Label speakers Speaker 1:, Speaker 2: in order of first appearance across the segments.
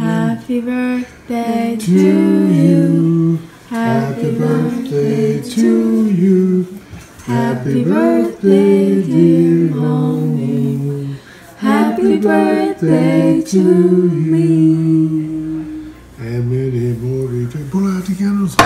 Speaker 1: Happy birthday
Speaker 2: to you. Happy birthday to you. Happy birthday, dear mommy. Happy birthday to you. And many more returns. Pull out the candles.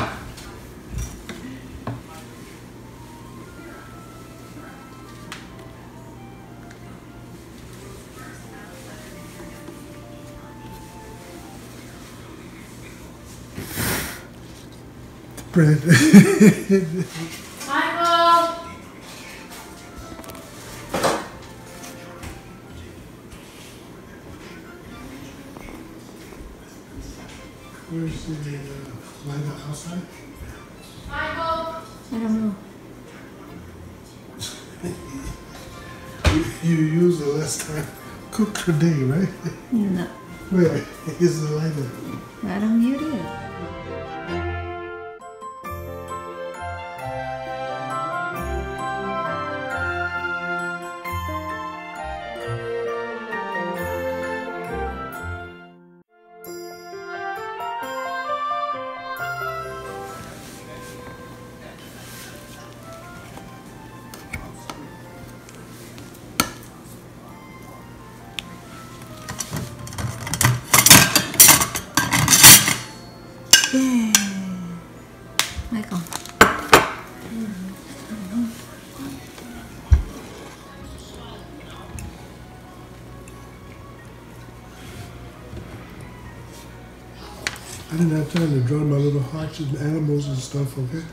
Speaker 2: Bread.
Speaker 1: Michael!
Speaker 2: Where's the light outside?
Speaker 1: Michael! I don't know.
Speaker 2: You used it last time. Cooked today, right?
Speaker 1: No.
Speaker 2: Where is the lighter?
Speaker 1: I don't use it. Yeah. Michael.
Speaker 2: I didn't have time to draw my little hearts and animals and stuff, okay?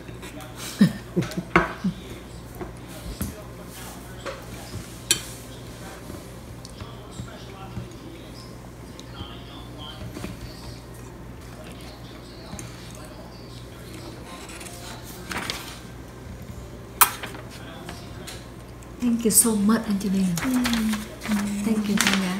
Speaker 1: Thank you so much, Angelina. Thank you, Tanya.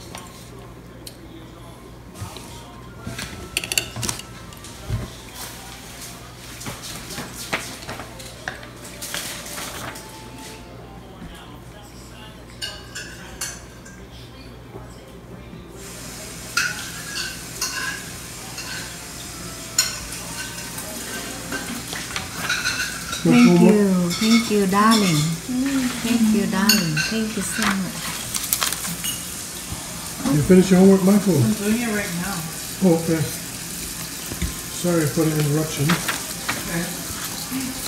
Speaker 1: Thank you, darling. Thank you, darling. Thank you so much.
Speaker 2: You finished your homework, Michael?
Speaker 3: I'm doing it right now.
Speaker 2: Oh, okay. Sorry for the interruption.
Speaker 3: Okay.